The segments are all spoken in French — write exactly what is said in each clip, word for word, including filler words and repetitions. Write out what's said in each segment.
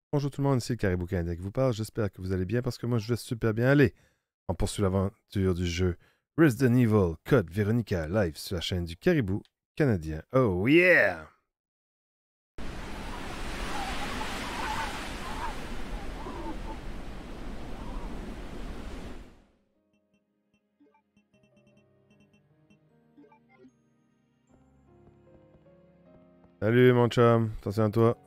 Bonjour tout le monde, ici le Caribou Canadien qui vous parle. J'espère que vous allez bien parce que moi je vais super bien aller. On poursuit l'aventure du jeu Resident Evil Code Veronica live sur la chaîne du Caribou Canadien. Oh yeah! Salut mon chum, attention à toi.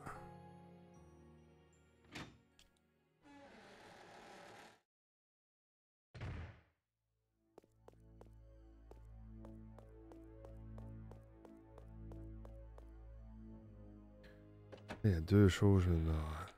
Il y a deux choses là.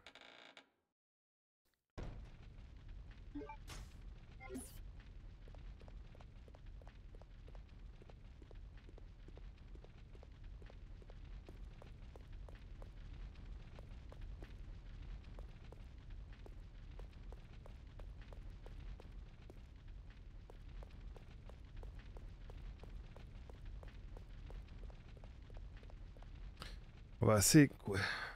On va essayer quoi?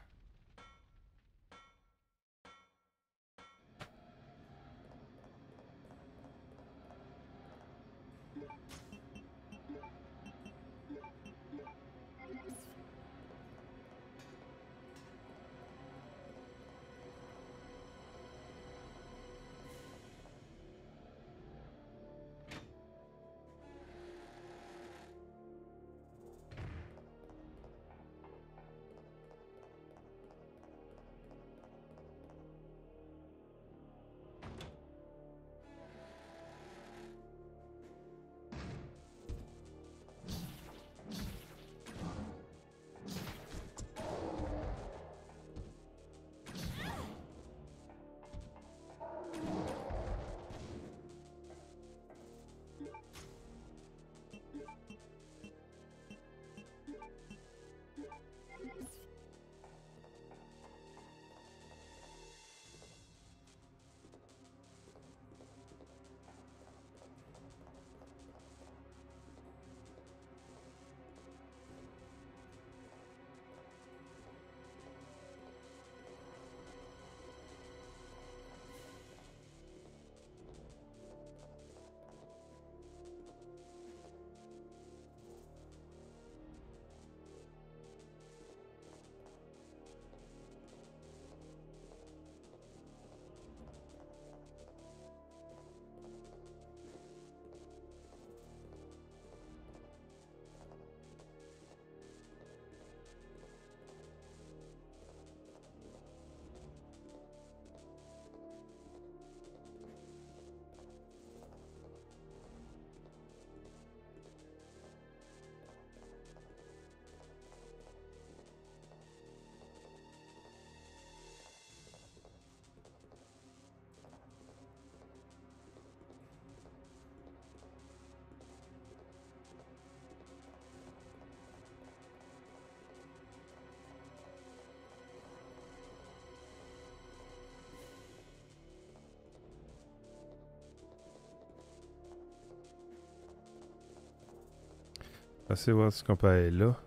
On va essayer de voir ce qu'on peut aller là.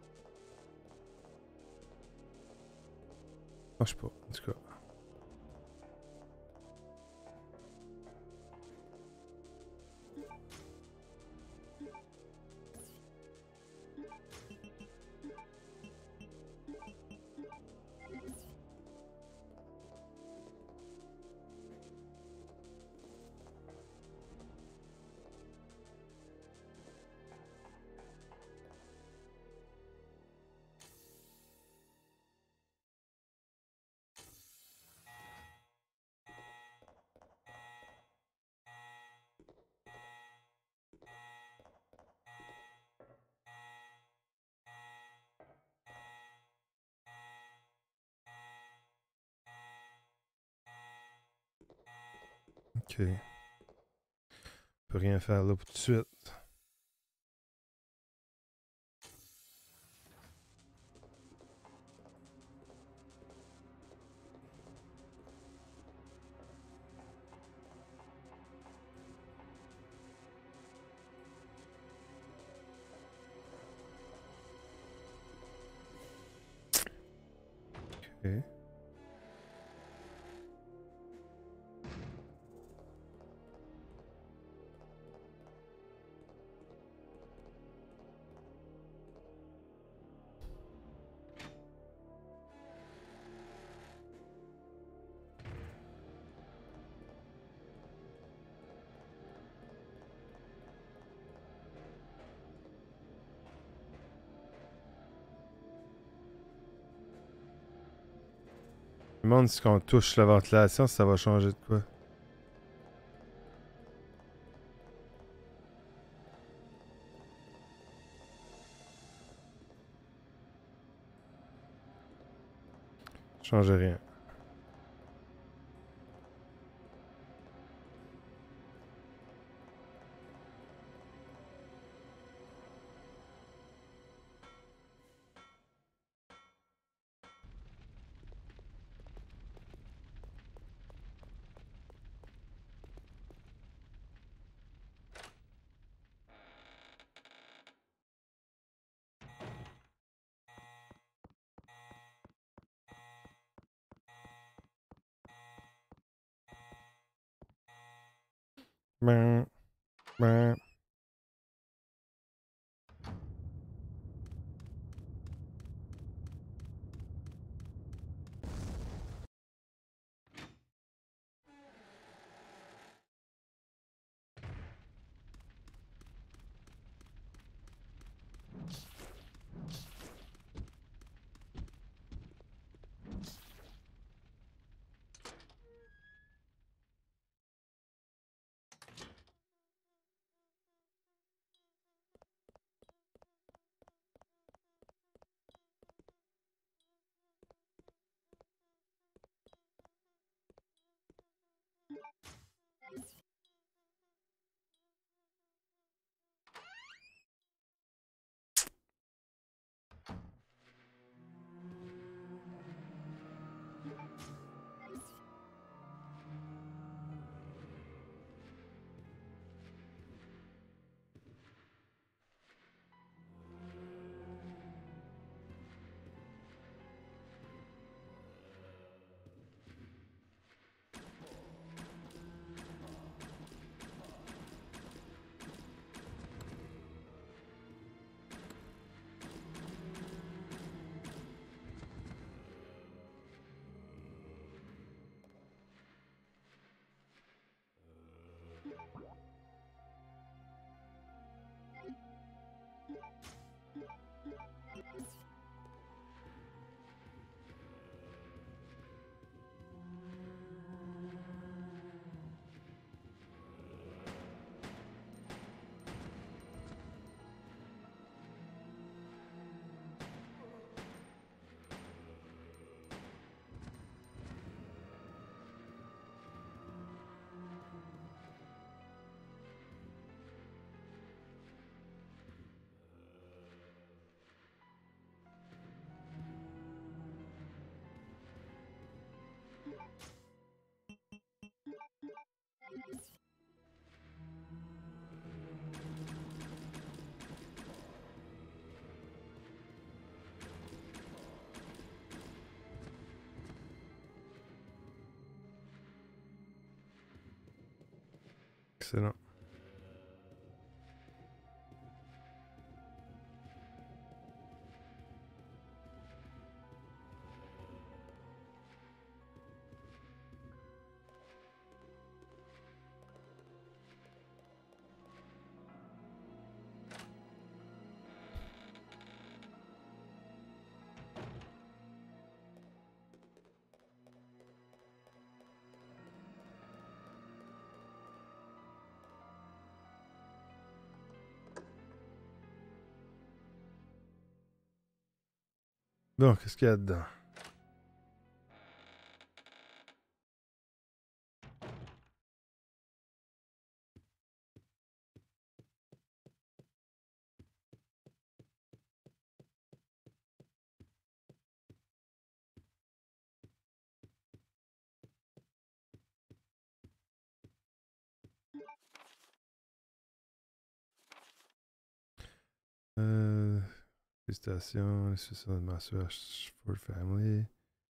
Je sais pas, en tout cas. Ok. On peut rien faire là pour tout de suite. Ok. Je me demande si quand on touche la ventilation, ça va changer de quoi. Change rien. Ben, ben. Excellent. Bon, qu'est-ce qu'il y a dedans? Euh, félicitations, c'est de ma soeur for family.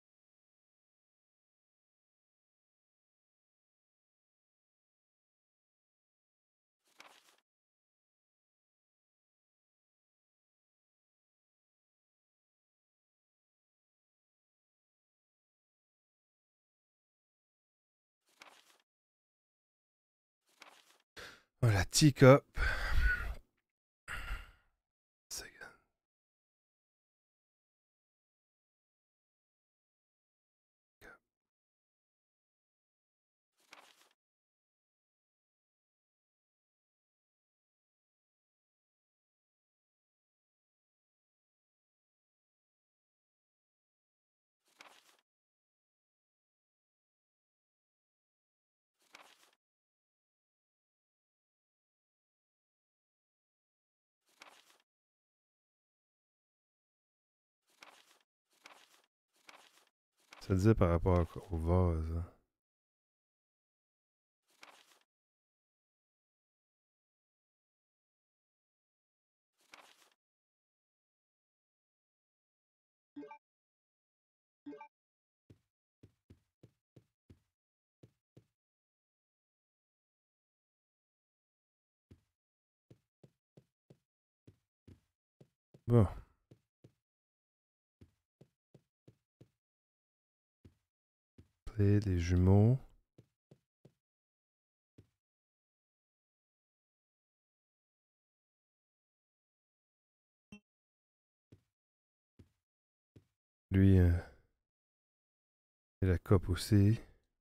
Oh, la teacup. te disais par rapport au vase. Bon. Play des jumeaux. Lui, euh, et la coupe aussi.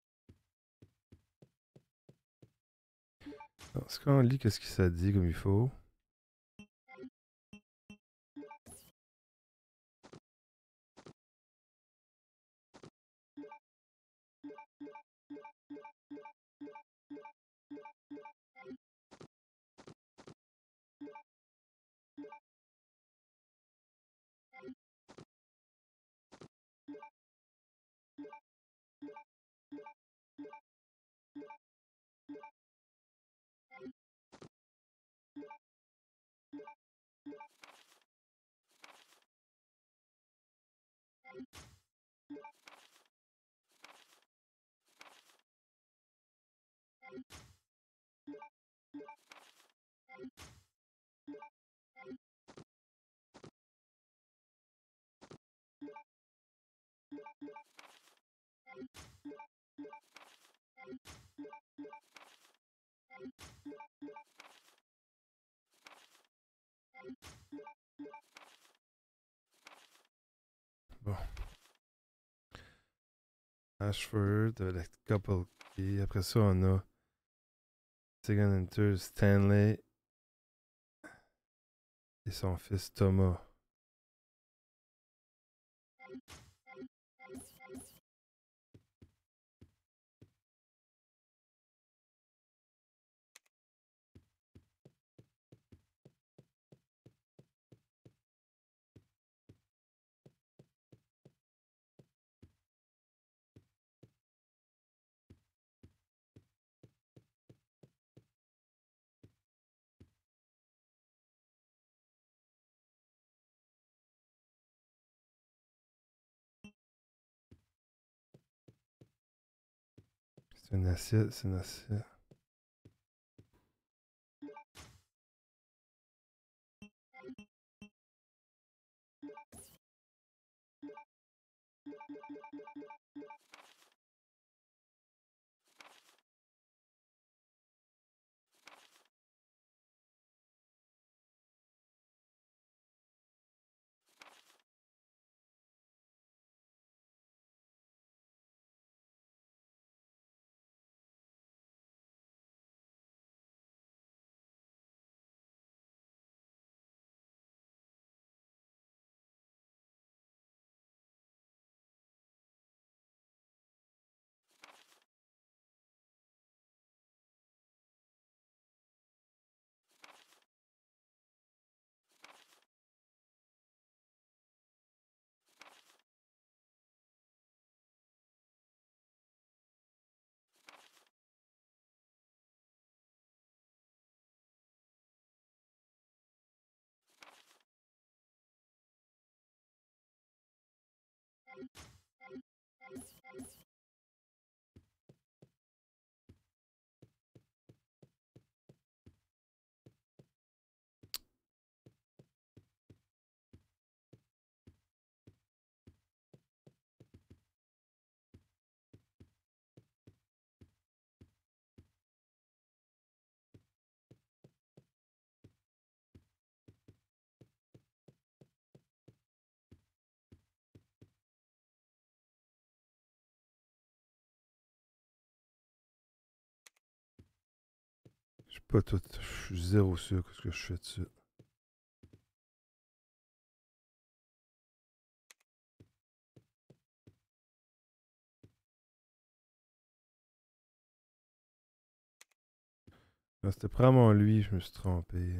Est-ce qu'on lit qu'est-ce que ça dit comme il faut? Bon. Ashford, la couple key. Après ça, on a Second Enter Stanley et son fils Thomas. C'est une assiette, c'est une assiette. Je suis pas tout. Je suis zéro sûr que ce que je fais dessus. Ah, c'était probablement lui, je me suis trompé.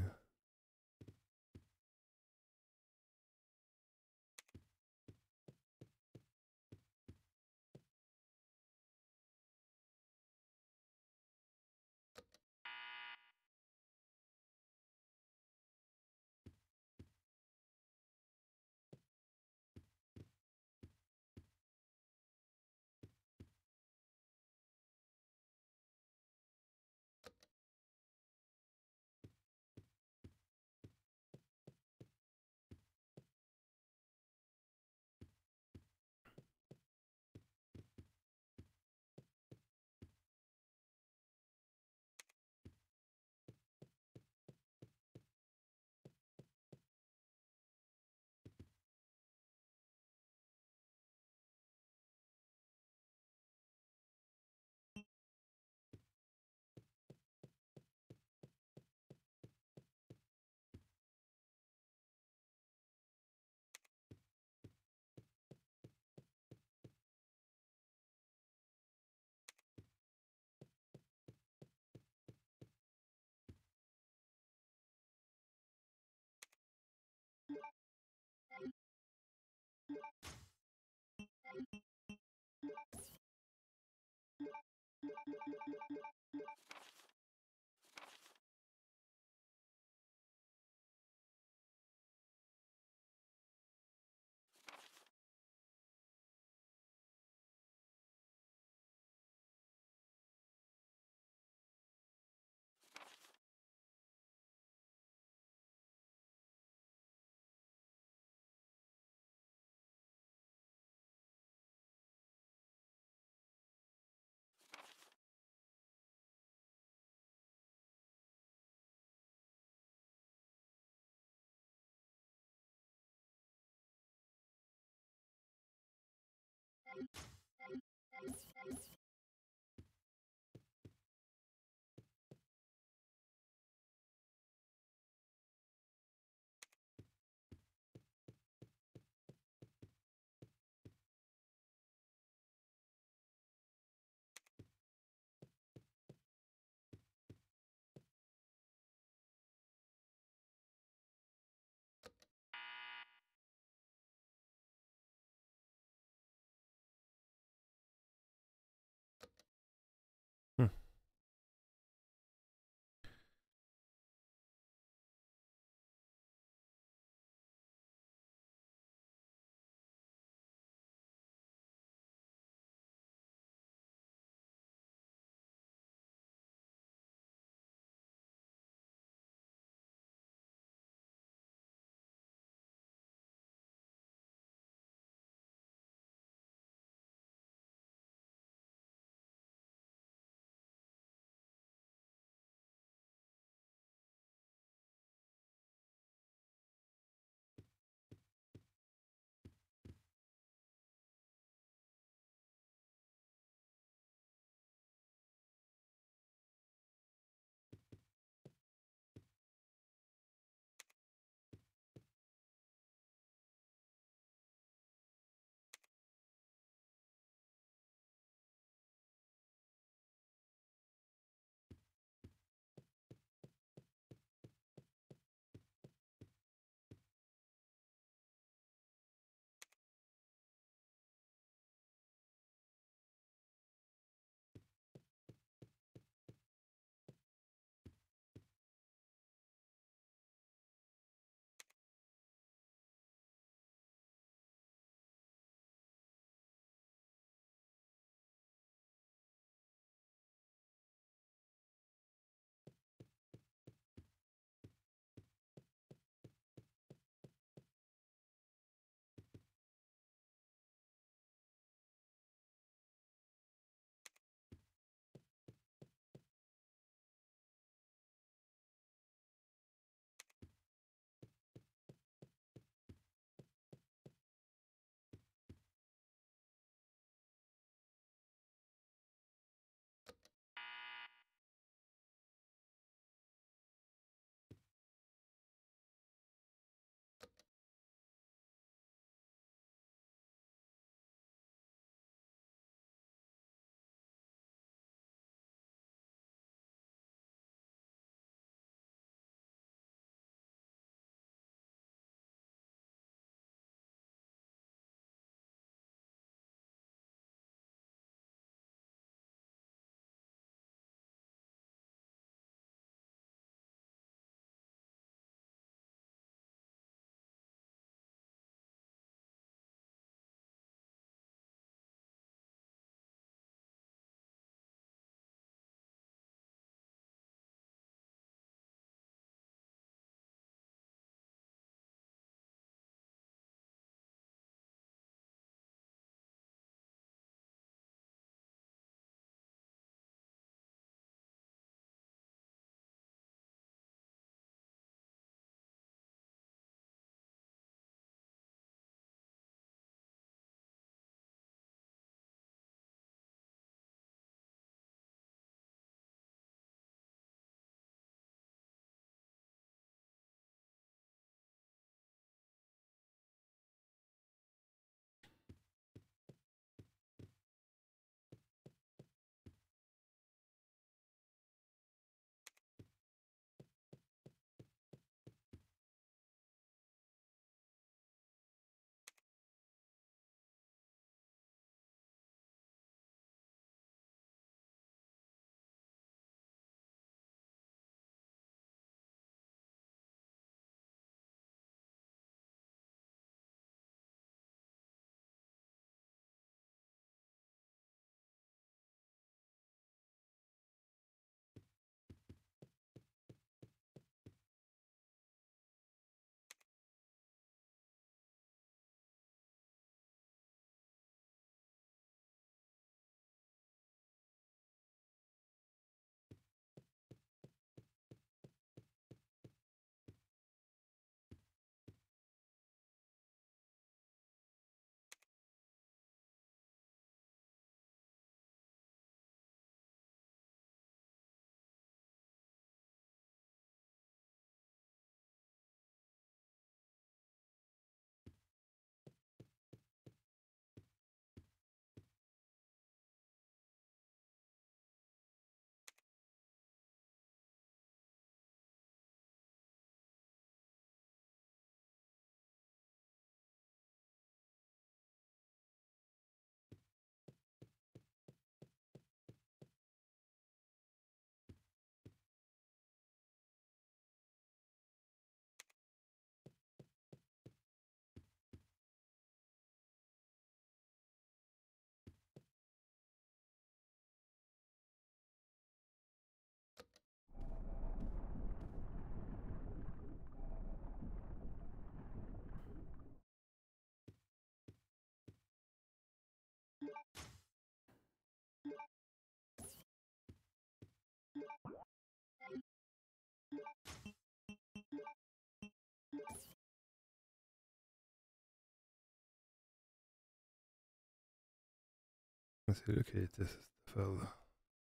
C'est là qu'elle était cette affaire-là.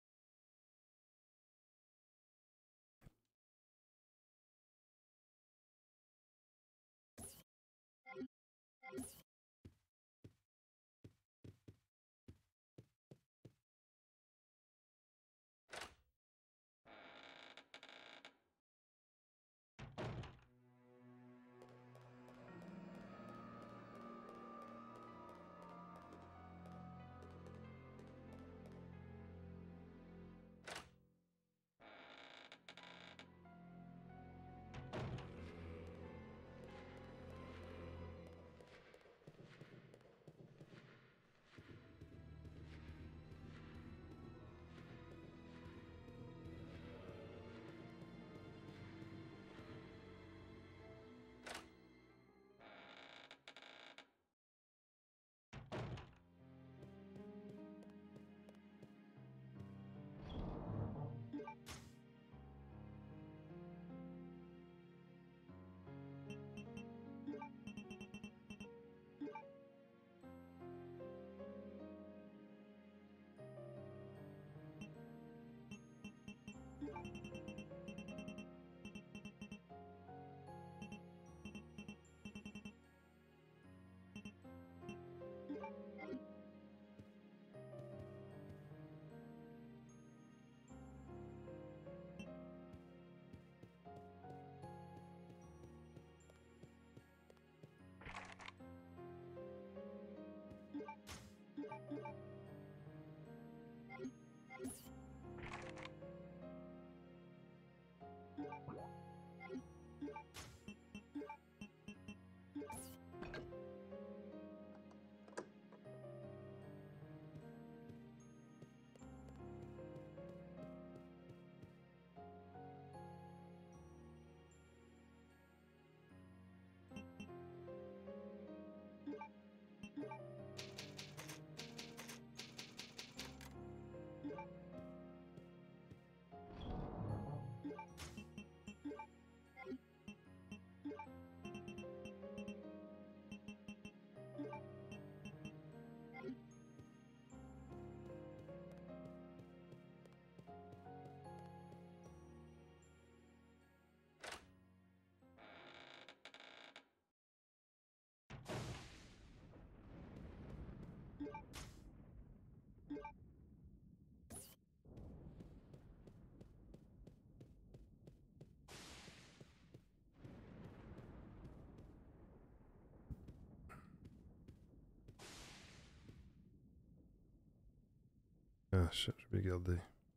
Ah, shit, je vais garder.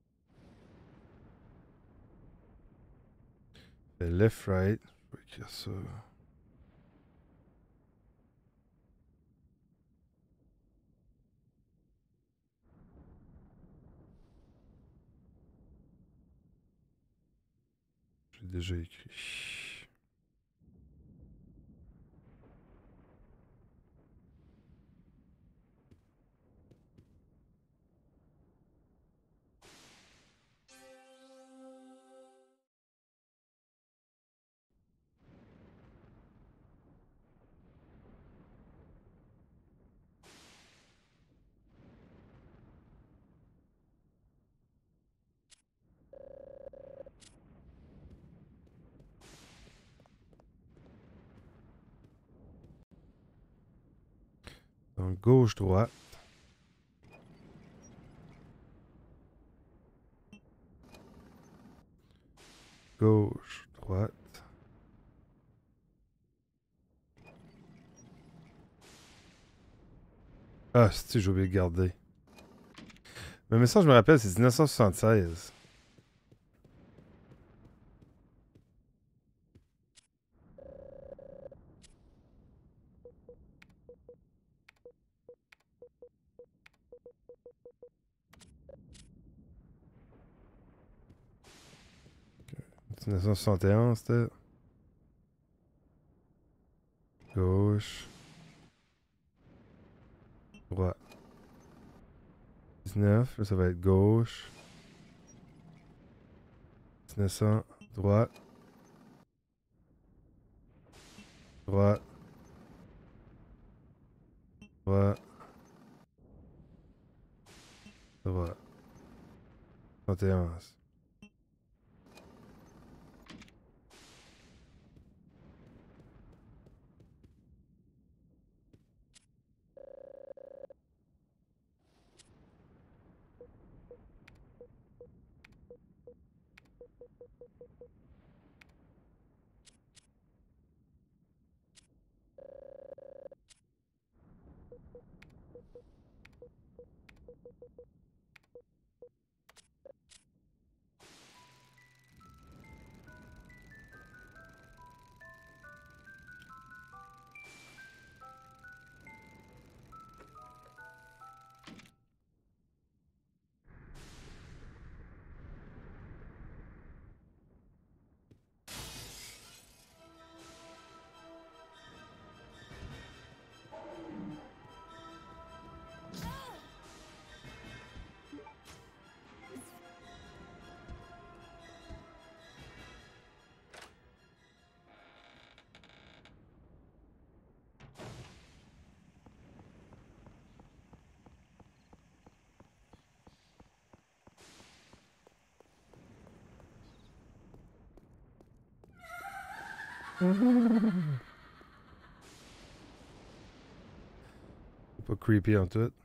Le left, right. Je vais écrire ça. J'ai déjà écrit. Donc, gauche, droite. Gauche, droite. Ah, si, j'ai oublié de garder. Mais, mais ça, je me rappelle, c'est mille neuf cent soixante-seize. mille neuf cent soixante et onze, c'était. Gauche. Droite. dix-neuf, là, ça va être gauche. mille neuf cents, droite. Droite. Droite. Ça va. trente et onze. C'est pas creepy en tout.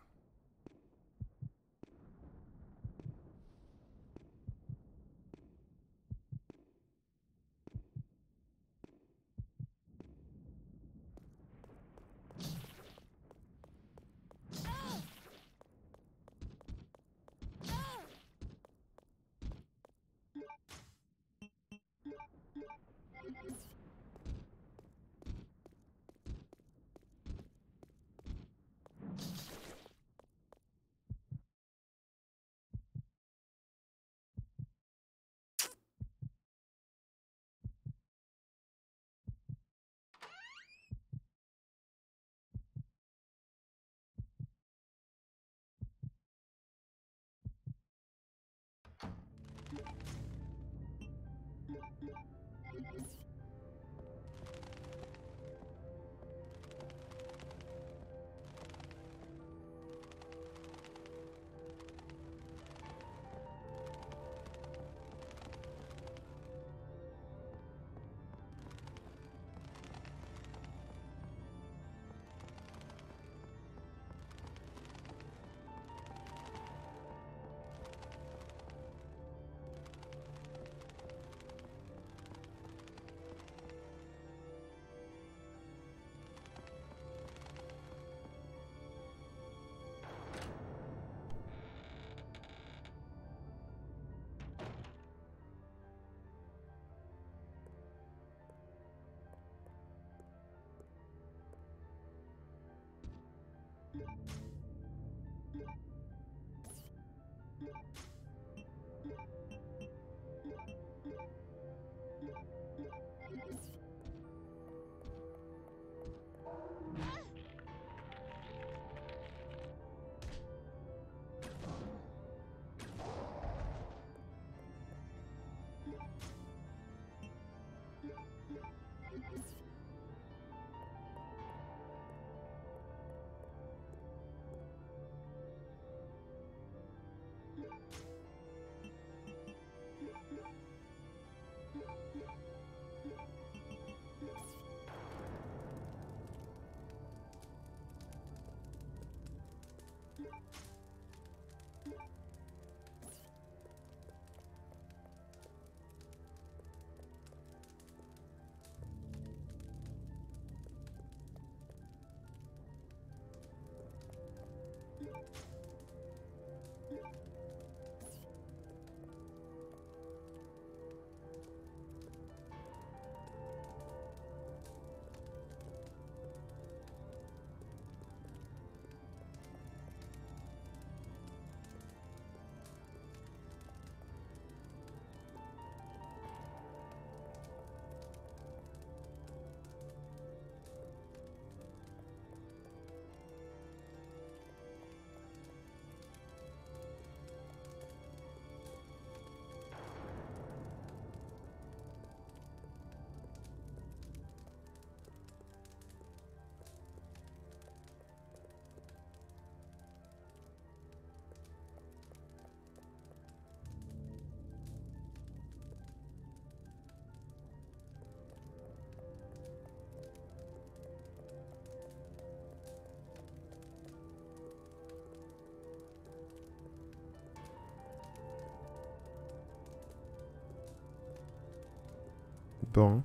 pas, hein.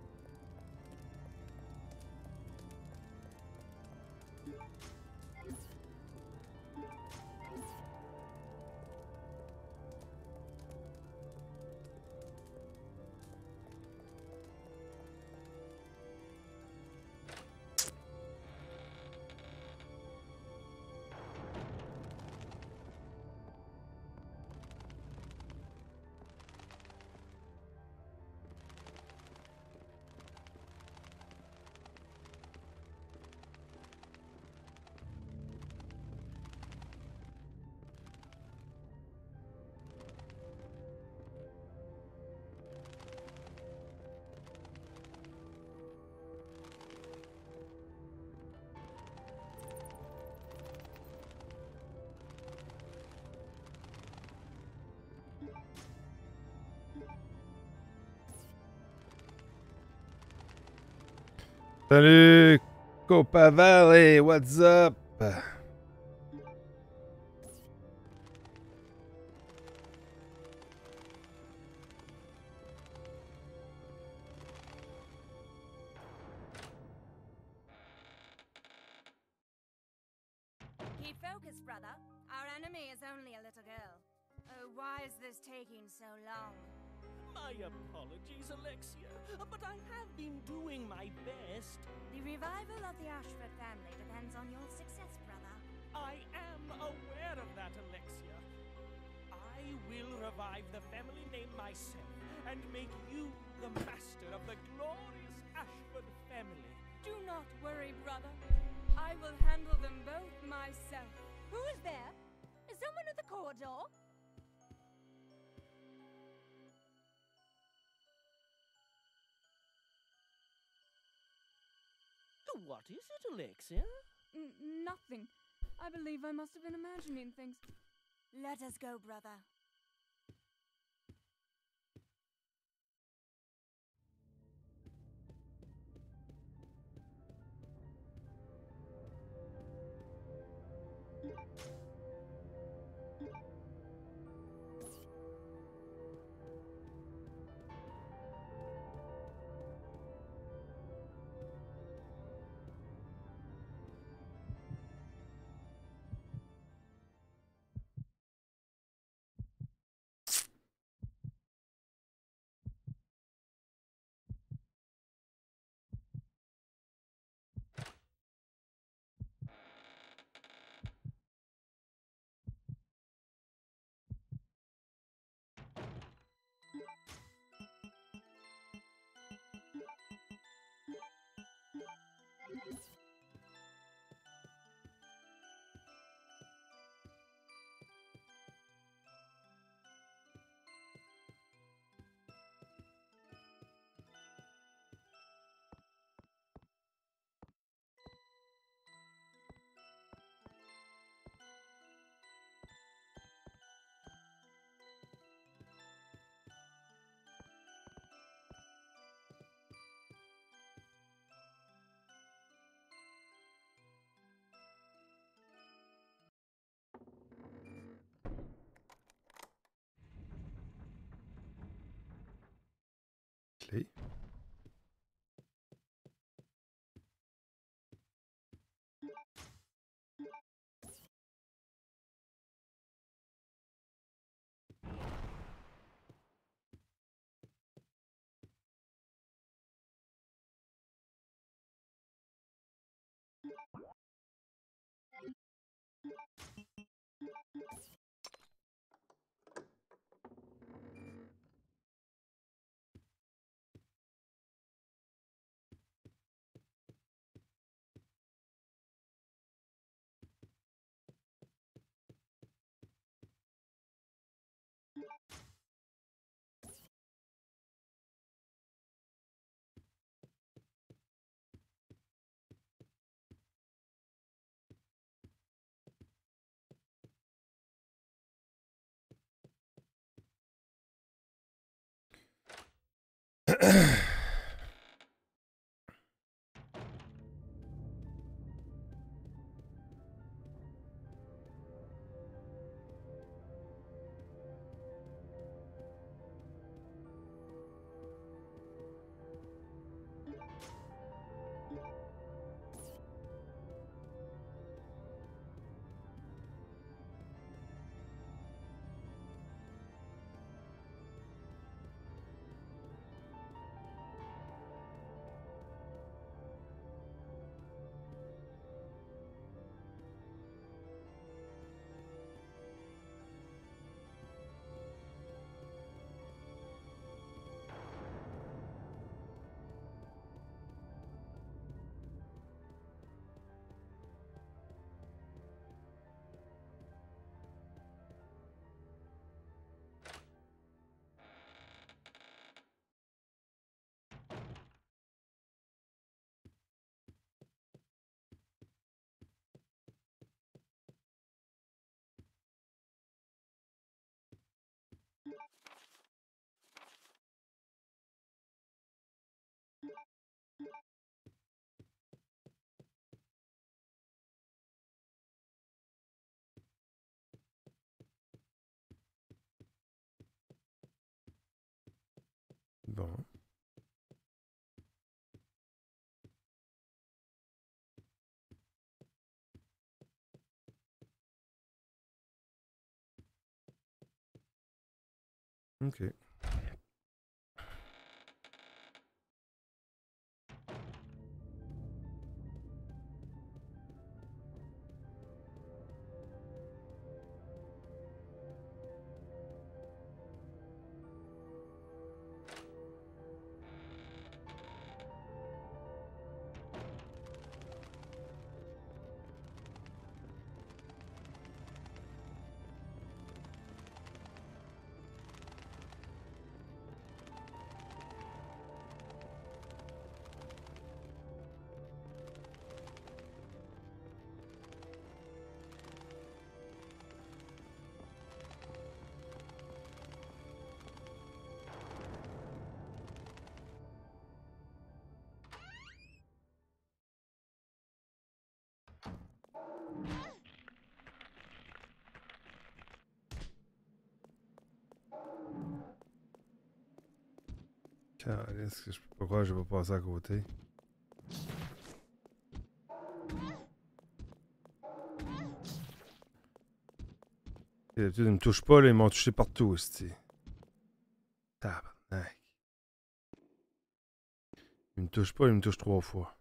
Salut, Copa Valley, what's up? Keep focused, brother. Our enemy is only a little girl. Oh, why is this taking so long? My apologies, Alexia, but I have been doing my best. The revival of the Ashford family depends on your success, brother. I am aware of that, Alexia. I will revive the family name myself and make you the master of the glorious Ashford family. Do not worry, brother. I will handle them both myself. Who is there? Is someone at the corridor? What is it, Alexia? N nothing. I believe I must have been imagining things. Let us go, brother. Clé. Ok. Est-ce que je peux pas croire que je vais pas passer à côté? D'habitude, ils me touchent pas, là, ils m'ont touché partout aussi. Tabarnak. Ils me touchent pas, ils me touchent trois fois.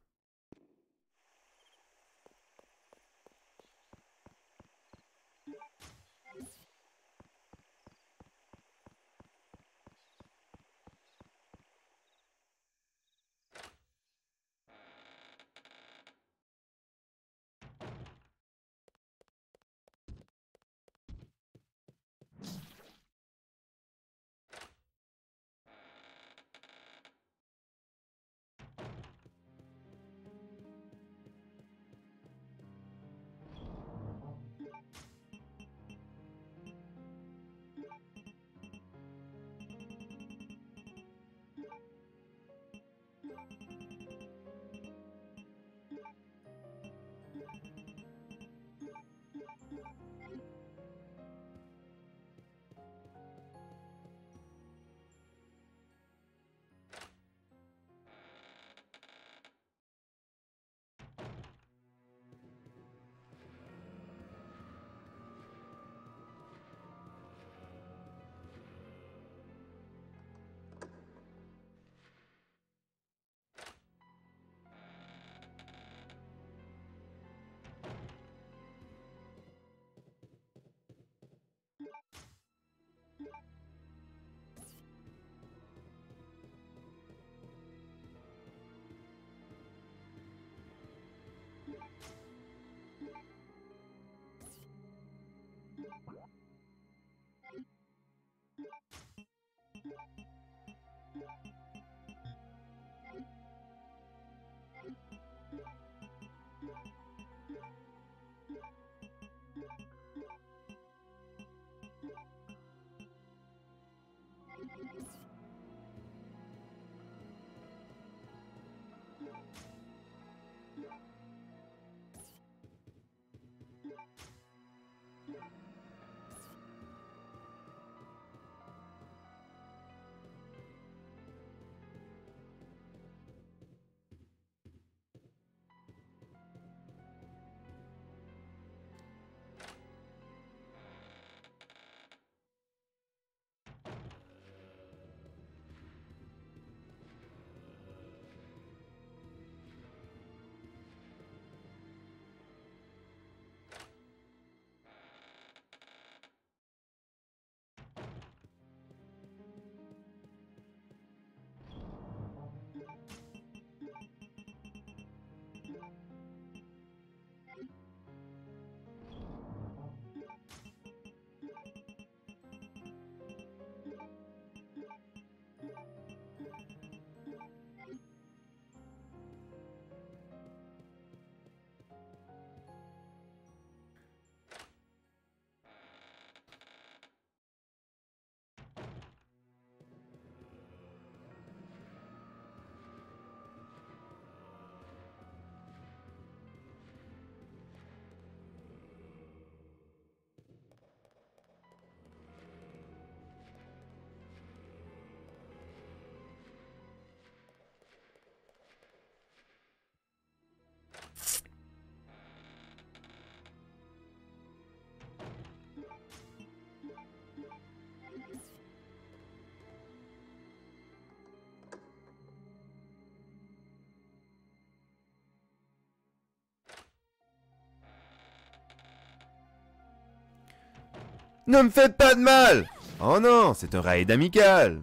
Ne me faites pas de mal! Oh non, c'est un raid amical!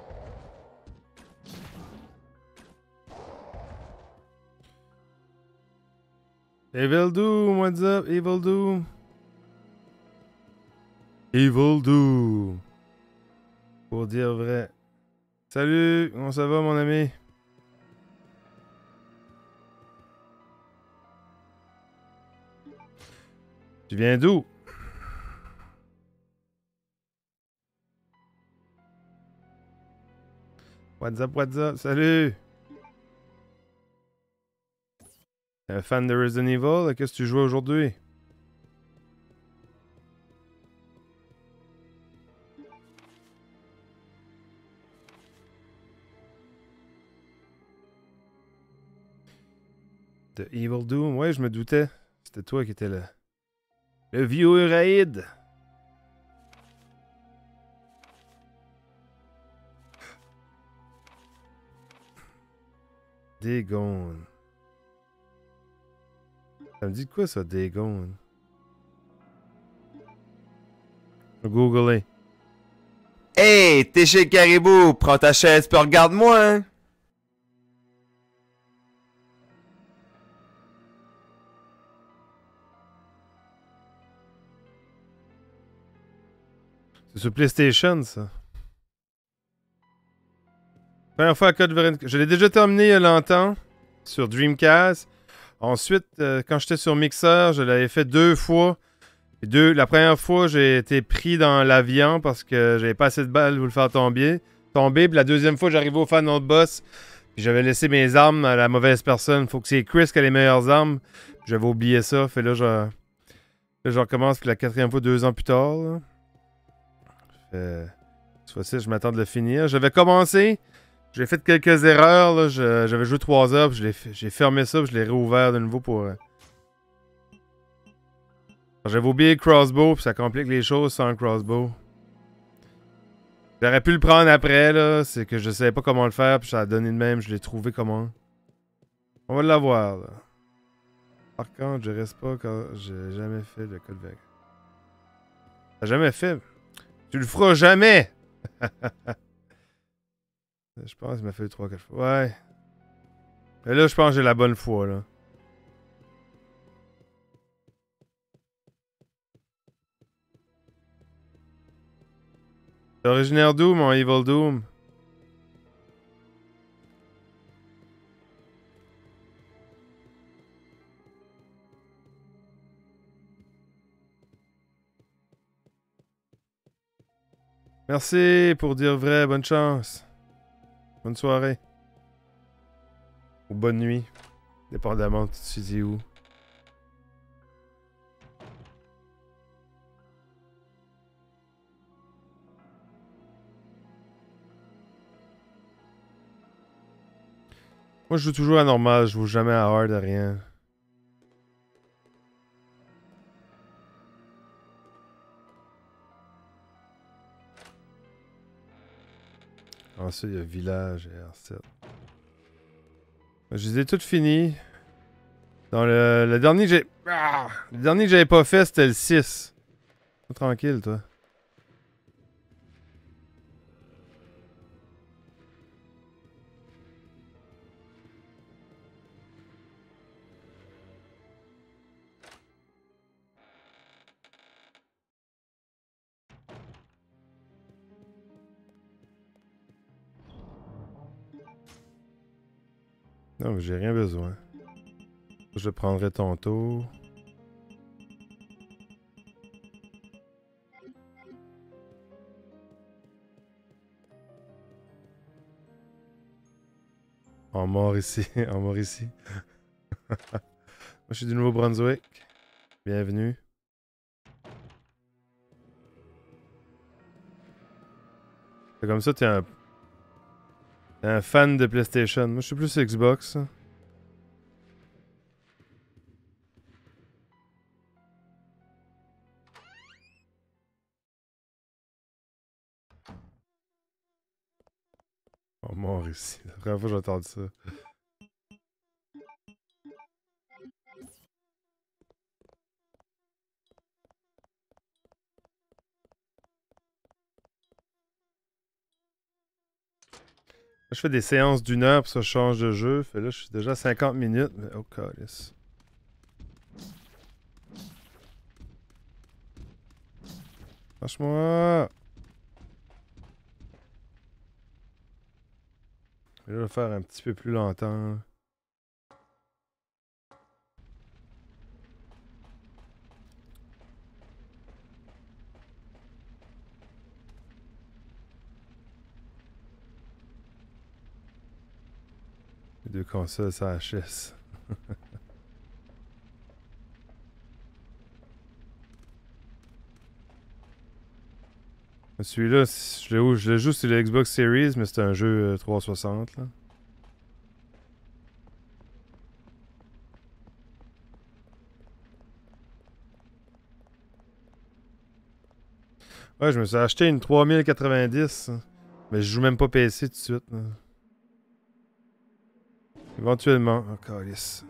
Evil Doom, what's up, Evil Doom? Evil Doom. Pour dire vrai. Salut, comment ça va, mon ami? Tu viens d'où? What's up, what's up? Salut! Un fan de Resident Evil? Qu'est-ce que tu joues aujourd'hui? De Evil Doom? Ouais, je me doutais. C'était toi qui étais là. Le vieux raid! Dagon. Ça me dit quoi ça, Dagon? Googler. Hey, t'es chez Caribou, prends ta chaise puis regarde-moi, hein. C'est sur PlayStation, ça. Première fois à Code Veronica. Je l'ai déjà terminé il y a longtemps sur Dreamcast. Ensuite, euh, quand j'étais sur Mixer, je l'avais fait deux fois. Et deux, la première fois, j'ai été pris dans l'avion parce que j'avais pas assez de balles pour le faire tomber. Tomber. Puis la deuxième fois, j'arrivais au final boss. Puis j'avais laissé mes armes à la mauvaise personne. Faut que c'est Chris qui a les meilleures armes. J'avais oublié ça. Fait là, je, là, je recommence. Puis la quatrième fois, deux ans plus tard. Là. Fait, cette fois-ci, je m'attends de le finir. J'avais commencé. J'ai fait quelques erreurs. Là. Je, j'avais joué trois heures. Puis j'ai fermé ça. Puis je l'ai réouvert de nouveau pour. Euh... J'avais oublié le crossbow. Puis ça complique les choses sans le crossbow. J'aurais pu le prendre après. Là. C'est que je savais pas comment le faire. Puis ça a donné de même. Je l'ai trouvé comment. On va l'avoir. Là. Par contre, je reste pas quand j'ai jamais fait le code vert. T'as jamais fait? Tu le feras jamais! Je pense qu'il m'a fait trois quatre fois. Ouais. Mais là, je pense que j'ai la bonne foi, là. T'es originaire d'où, mon Evil Doom? Merci pour dire vrai. Bonne chance. Bonne soirée. Ou bonne nuit. Dépendamment de tu dis où. Moi, je joue toujours à normal. Je joue jamais à hard, à rien. Ensuite, il y a Village et R sept. Je les ai toutes finies. Dans le, le dernier que j'ai... Ah, le dernier que j'avais pas fait, c'était le six. Tranquille, toi. Non, mais j'ai rien besoin. Je prendrai ton tour. En mort ici, en mort ici. Moi, je suis du Nouveau-Brunswick. Bienvenue. C'est comme ça, t'es un... t'es un fan de PlayStation. Moi, je suis plus Xbox. En mort ici. La première fois que j'ai entendu ça. Je fais des séances d'une heure, puis ça je change de jeu. Fait là, je suis déjà à cinquante minutes, mais oh, calice. Lâche-moi! Je vais le faire un petit peu plus longtemps. Les deux consoles, ça H S. Celui-là, je le, je le joue sur le Xbox Series, mais c'est un jeu euh, trois cent soixante, là. Ouais, je me suis acheté une trois mille quatre-vingt-dix, hein. Mais je joue même pas P C tout de suite, là. Éventuellement. Oh, calice.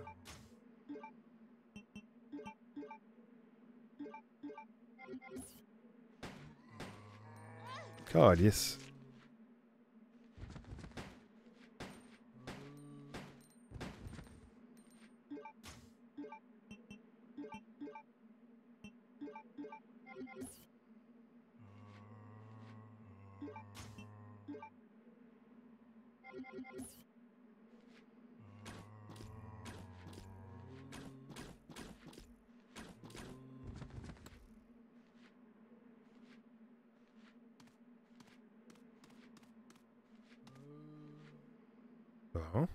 Calice. Bon.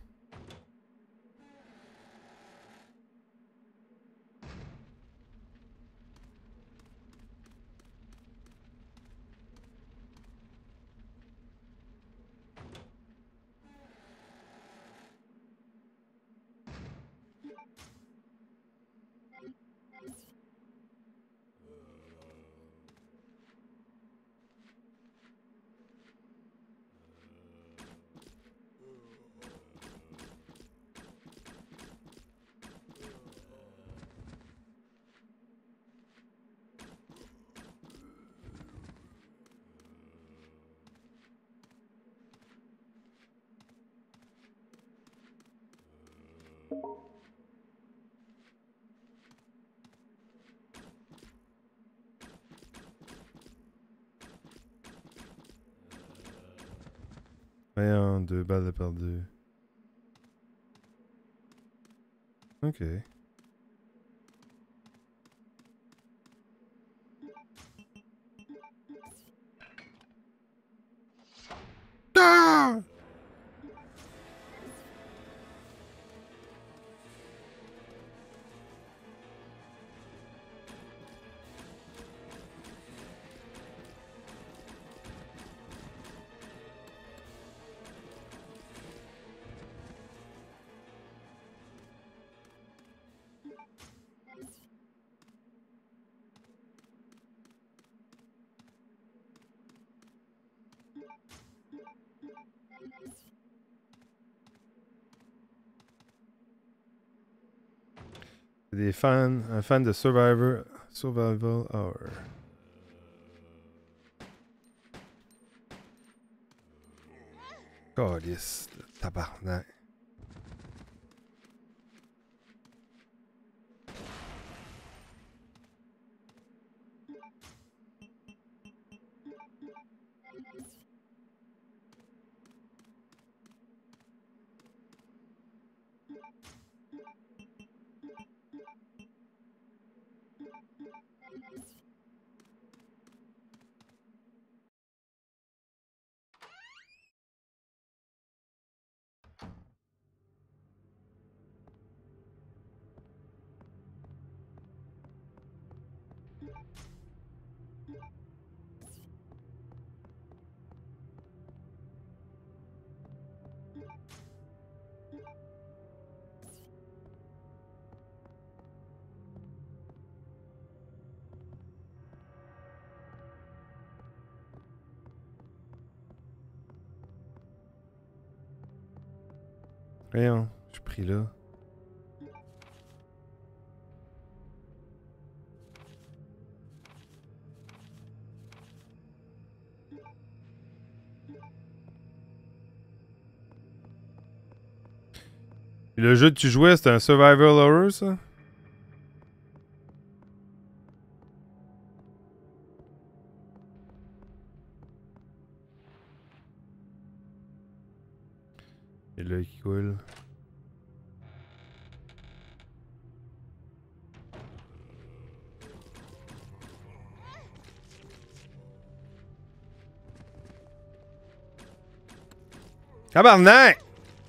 Voyons, deux balles de perdu. Ok. Ah! Des fans, un fan de Survivor, Survival Hour. Calice, tabarnak. Voyons, je suis pris là. Et le jeu que tu jouais, c'était un survival horror, ça? Et l'œil qui coule. Tabarnak!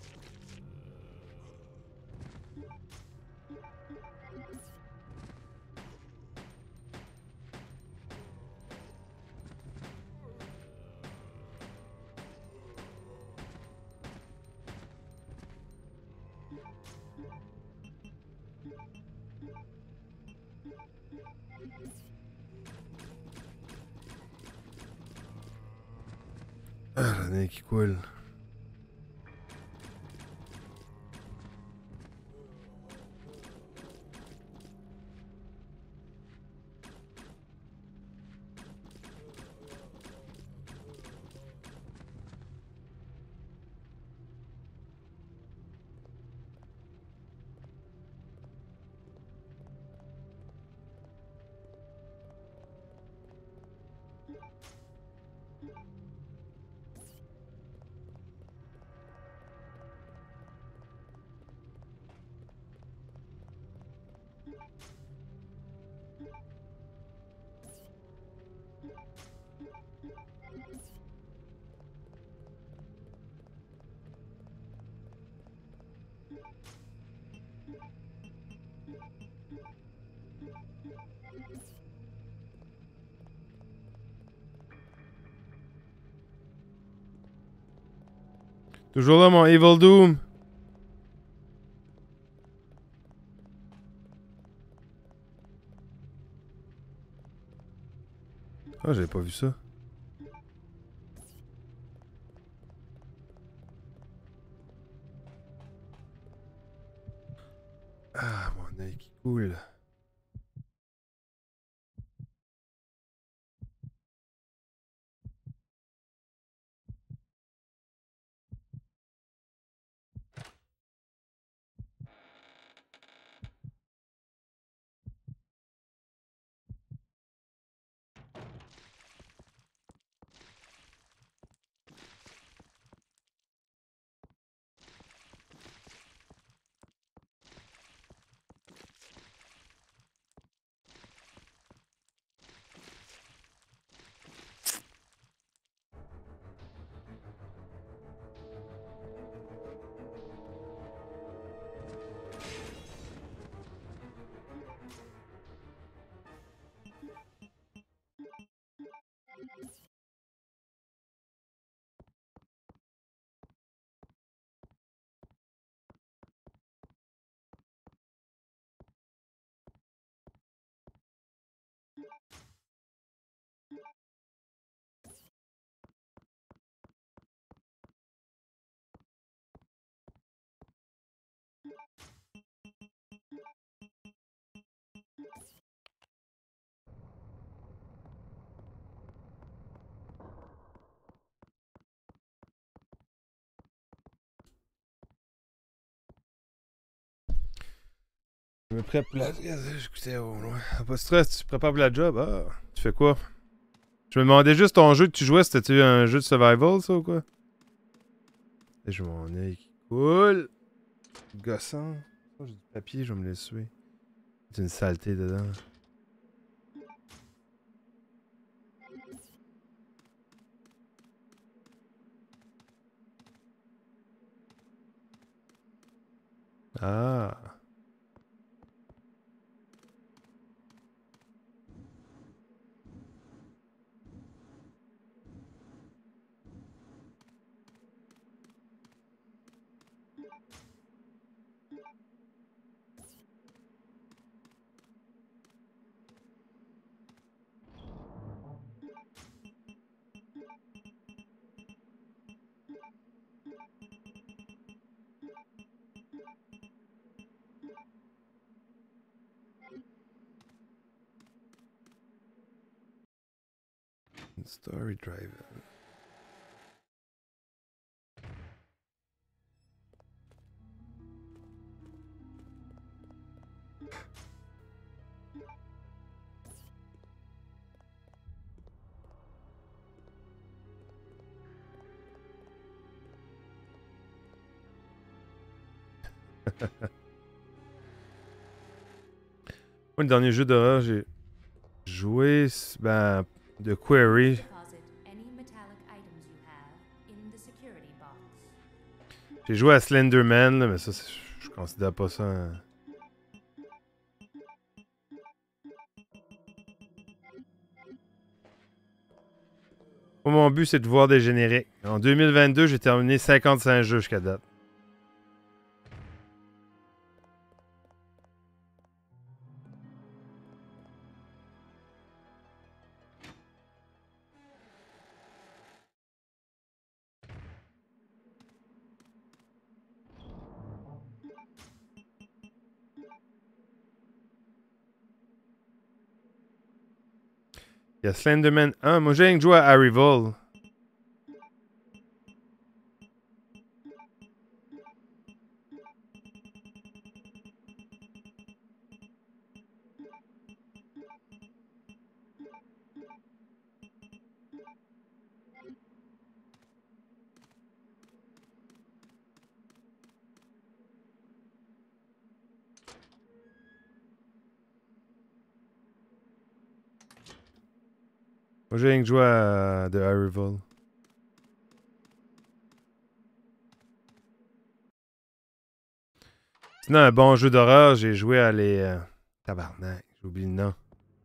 Ah, le nez qui coule. Toujours là, mon Evil Doom. Ah, j'avais pas vu ça. Ah, mon œil qui coule. Je me prépare pour la... J'écoutais au loin. Pas de stress, tu te prépares pour la job? Ah, tu fais quoi? Je me demandais juste ton jeu que tu jouais, c'était-tu un jeu de survival, ça, ou quoi? Et j'ai mon œil qui coule. Gossant. Oh, j'ai du papier, je vais me l'essuyer. C'est une saleté dedans. Ah. Story driver. Moi, le dernier jeu d'horreur, j'ai joué, ben, de Query. Deposit any metallic items you have in the security box. J'ai joué à Slenderman, là, mais ça, c'est- je considère pas ça. un- Moi, mon but, c'est de voir des génériques. En deux mille vingt-deux, j'ai terminé cinquante-cinq jeux jusqu'à date. Il y a Slenderman un. Moi, j'ai rien que joué à Arrival. Moi, j'ai rien que joué à The Arrival. Sinon, un bon jeu d'horreur, j'ai joué à les... euh, Tabarnak, j'ai oublié le nom.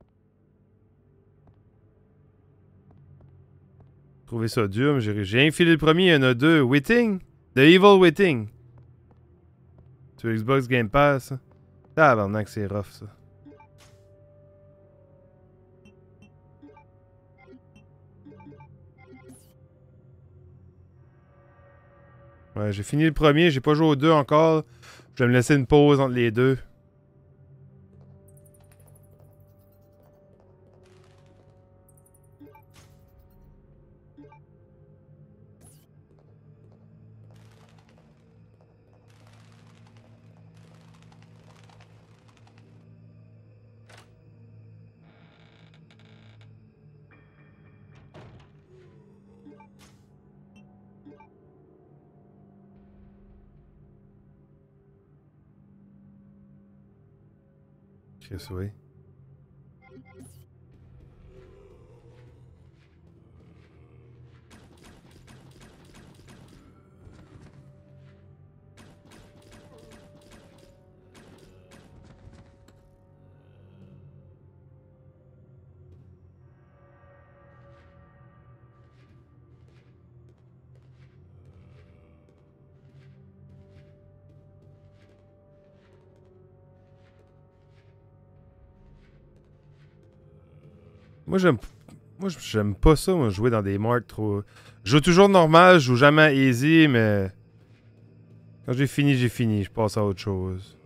J'ai trouvé ça dur, mais j'ai j'ai infilé le premier, il y en a deux. Witting? The Evil Witting. Sur Xbox Game Pass. Tabarnak, c'est rough, ça. Ouais, j'ai fini le premier, j'ai pas joué aux deux encore. Je vais me laisser une pause entre les deux. Chris, oui. Moi, j'aime moi j'aime pas ça, moi, jouer dans des marques trop... Je joue toujours normal, je joue jamais easy, mais... Quand j'ai fini, j'ai fini. Je passe à autre chose.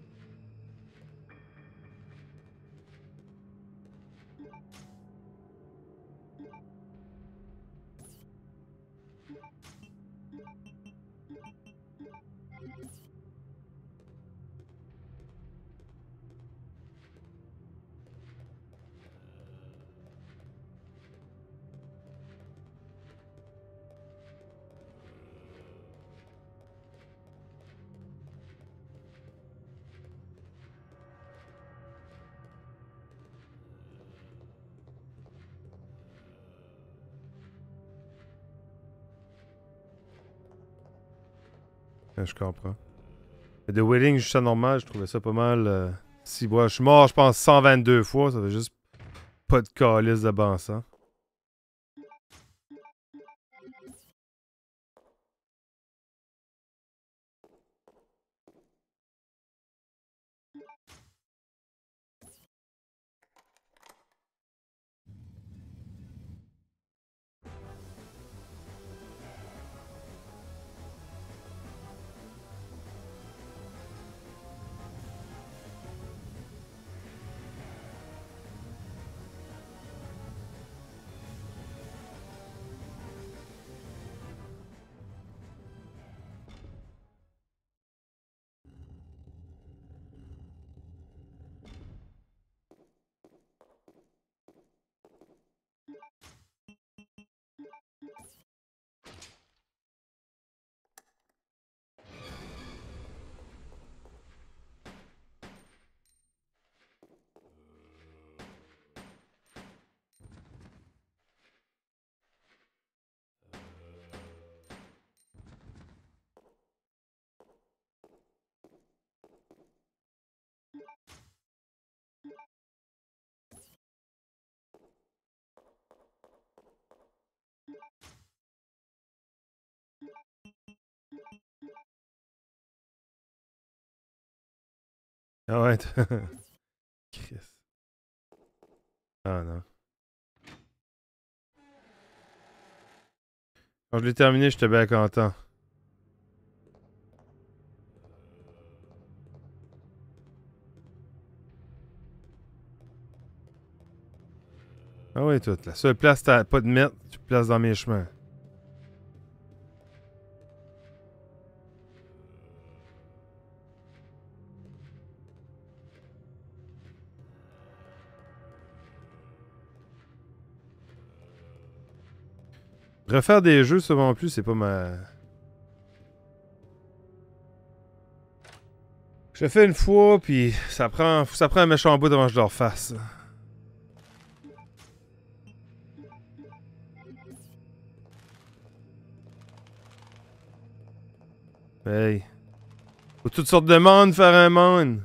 Ouais, je comprends. Mais The Wailing, juste à normal, je trouvais ça pas mal. Euh, si, ouais, je suis mort, je pense, cent vingt-deux fois. Ça fait juste pas de calice de bon sens. Ah ouais, t- Chris. Ah non. Quand je l'ai terminé, j'étais bien content. Ah ouais, toi, la seule place t'as pas de mettre, tu places dans mes chemins. Refaire des jeux, souvent plus, c'est pas ma... Je le fais une fois, puis ça prend, ça prend un méchant bout avant que je le refasse. Hey. Faut toutes sortes de monde faire un monde.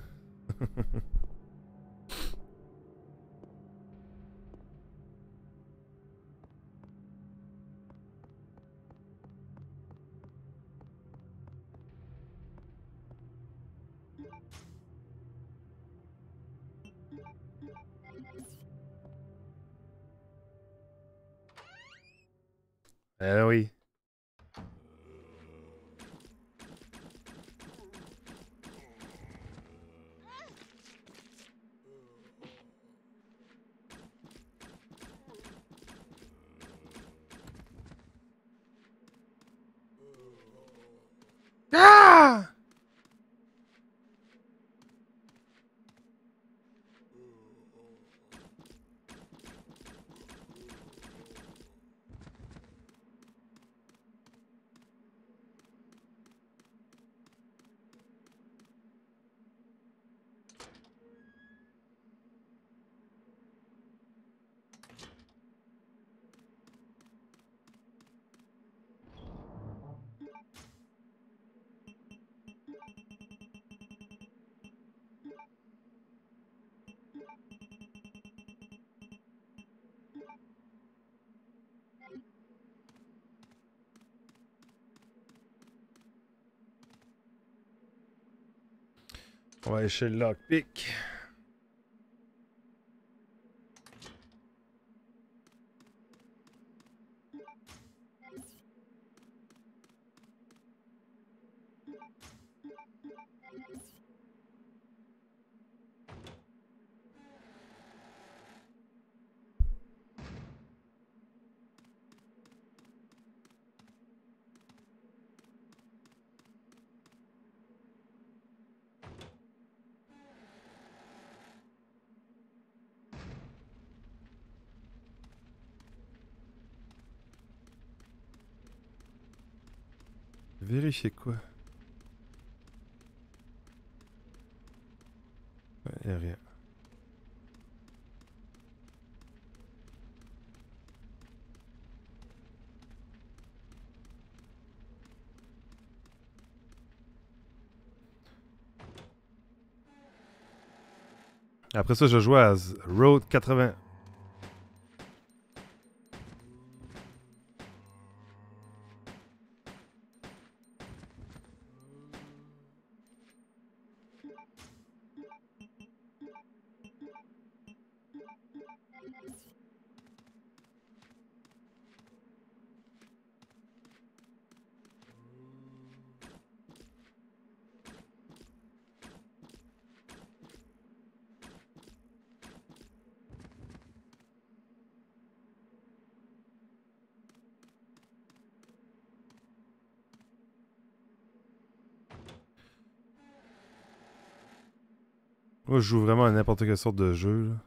Eh oui. Ah! On va aller chez le lockpick. Vérifier quoi? Il n'y a rien. Après ça, je jouais à Z- Road quatre-vingts. Moi, je joue vraiment à n'importe quelle sorte de jeu, là.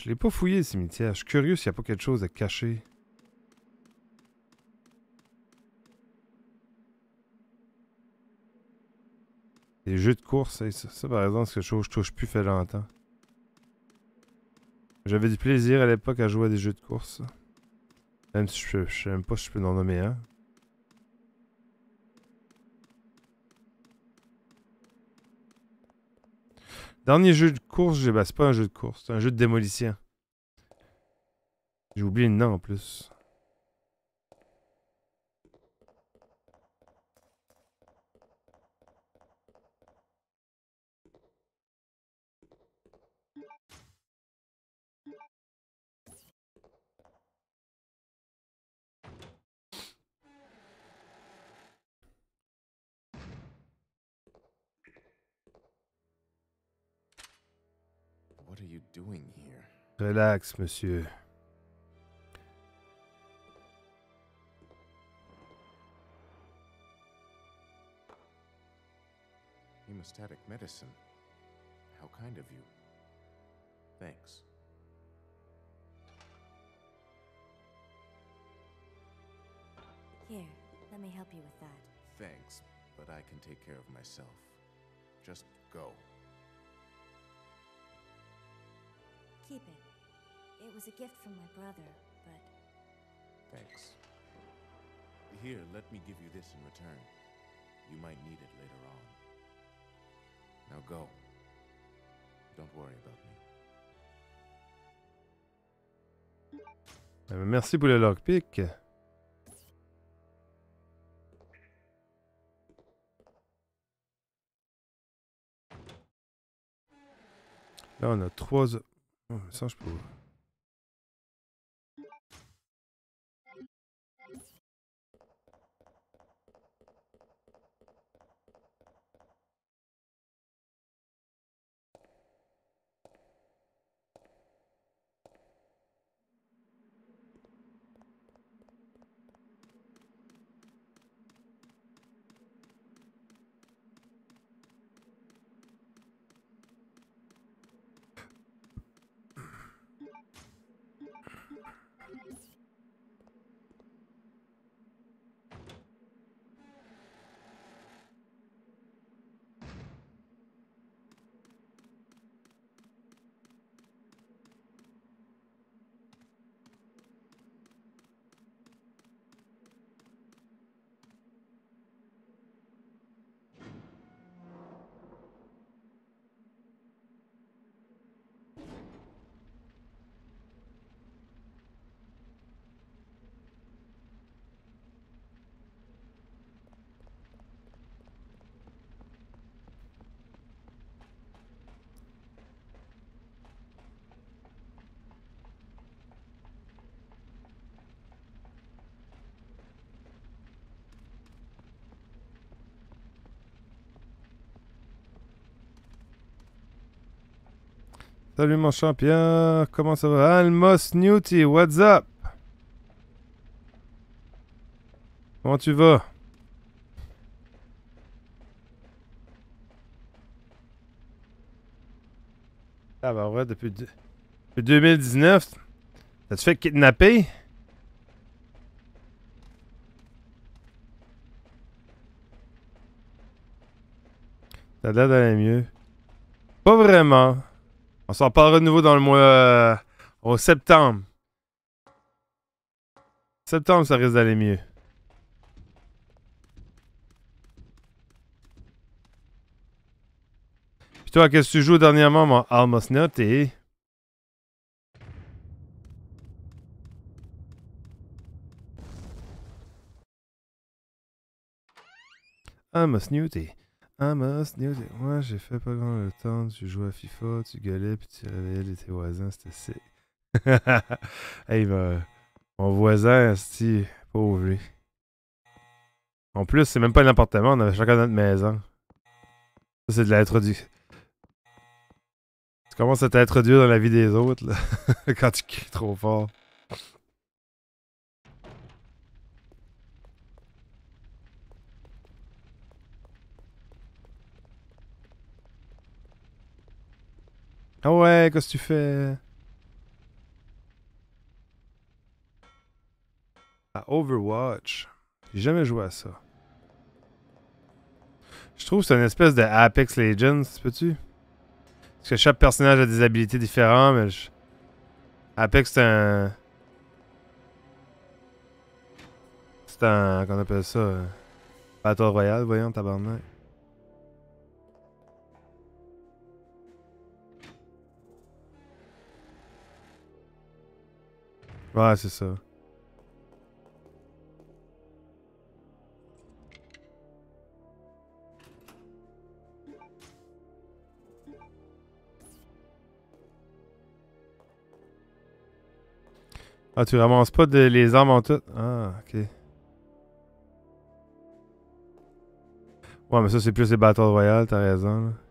Je l'ai pas fouillé le cimetière. Je suis curieux s'il n'y a pas quelque chose à cacher. Les jeux de course, ça, ça, ça, par exemple, c'est quelque chose que je touche plus fait longtemps. J'avais du plaisir à l'époque à jouer à des jeux de course. Même si je, je sais même pas si je peux en nommer un. Dernier jeu de course, j'ai bah, c'est pas un jeu de course, c'est un jeu de démolition. J'ai oublié le nom en plus. What are you doing here? Relax, monsieur. Hemostatic medicine. How kind of you. Thanks. Here, let me help you with that. Thanks, but I can take care of myself. Just go. Keep it. It was a gift from my brother, but... Thanks. Here, let me give you this in return. You might need it later on. Now go. Don't worry about me. Euh, merci pour le lockpick. Là, on a trois... Oh, ça, je peux... Salut mon champion, comment ça va? Almos Newty, what's up? Comment tu vas? Ah bah ouais, depuis, deux- depuis deux mille dix-neuf, t'as-tu fait kidnapper? Ça a l'air d'aller mieux. Pas vraiment. On s'en parlera de nouveau dans le mois... euh, au septembre. Septembre, ça risque d'aller mieux. Puis toi, qu'est-ce que tu joues dernièrement, mon Almos Newty? Almos Newty. Almos Newty. Moi, j'ai fait pas grand le temps. Tu jouais à FIFA, tu gueulais, puis tu réveillais les tes voisins. C'était sick. Hey, ben, mon voisin, c'est pauvre lui. En plus, c'est même pas un appartement, on avait chacun notre maison. Ça, c'est de l'introduction. Tu commences à t'introduire dans la vie des autres, là. Quand tu cries trop fort. Ah ouais, qu'est-ce que tu fais? À Overwatch. J'ai jamais joué à ça. Je trouve que c'est une espèce de Apex Legends, peux-tu? Parce que chaque personnage a des habilités différentes, mais je... Apex c'est un... C'est un... Qu'on appelle ça? euh, Battle Royale, voyons, tabarnak. Ouais, c'est ça. Ah, tu ramasses pas de, les armes en tout? Ah, ok. Ouais, mais ça, c'est plus les Battle Royale, t'as raison, là.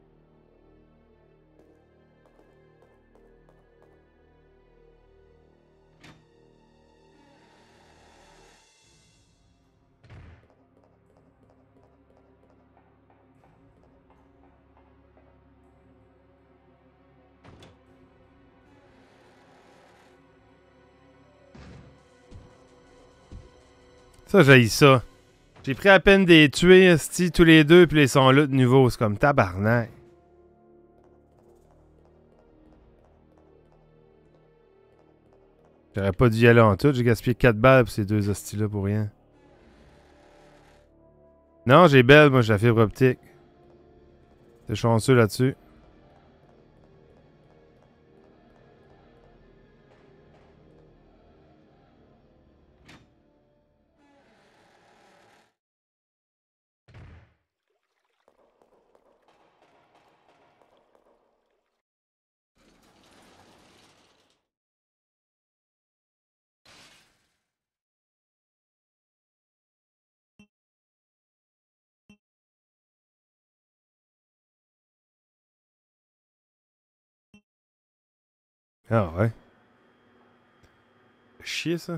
Ça, j'haïs ça. J'ai pris à peine des tuer, esti, tous les deux, puis ils sont là de nouveau. C'est comme tabarnak. J'aurais pas dû y aller en tout. J'ai gaspillé quatre balles pour ces deux hosties-là pour rien. Non, j'ai belle, moi, j'ai la fibre optique. T'es chanceux là-dessus. Ah ouais. Chier ça.